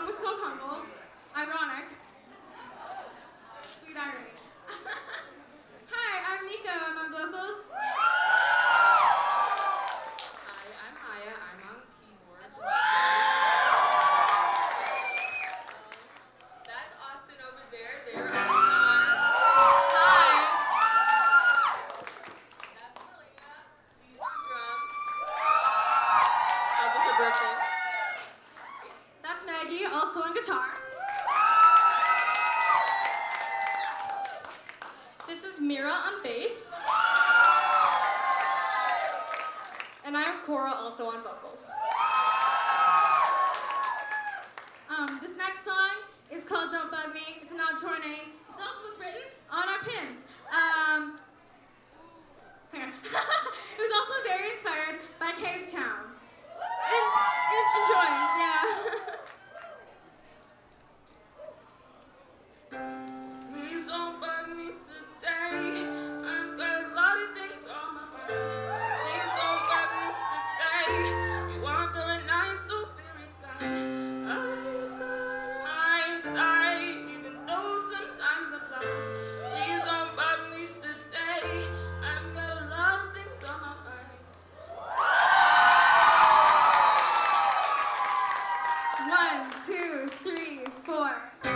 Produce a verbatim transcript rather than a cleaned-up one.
song was called Humble. Ironic. Sweet irony. Hi, I'm Nico. I'm on vocals. Hi, I'm Aya. I'm on keyboard. That's Austin over there. They're on guitar. Hi. That's Melina. She's on drums. Also her birthday. That's Maggie, also on guitar. This is Mira on bass. And I have Cora also on vocals. Um, this next song is called Don't Bug Me. It's a nod to our name. It's also what's written on our pins. Um, hang on. It was also very inspired by Cave Town. En en enjoy, yeah. Please don't bug me today. I've got a lot of things on my mind. Please don't bug me today. You are very nice, so very kind. I've got hindsight, even though sometimes I'm blind. Please don't bug me today. I've got a lot of things on my mind. One, two, three, four.